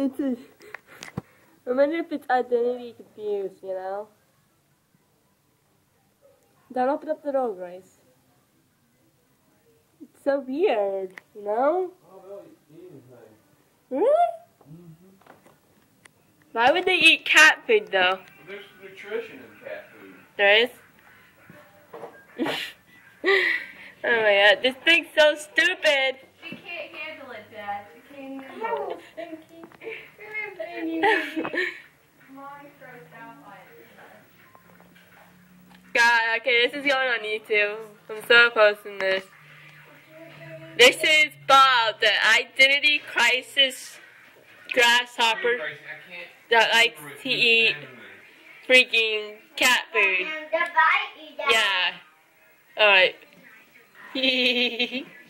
It's a... I wonder if it's identity confused, you know? Don't open up the door, Grace. It's so weird, you know? Oh, they'll eat anything. Really? Mm-hmm. Why would they eat cat food, though? There's nutrition in cat food. There is? Oh my god, this thing's so stupid! She can't handle it, Dad. She can't handle it. Mommy stressed out by it. God, okay, this is going on YouTube. I'm so posting this. This is Bob, the identity crisis grasshopper that likes to eat freaking cat food. Yeah. Alright.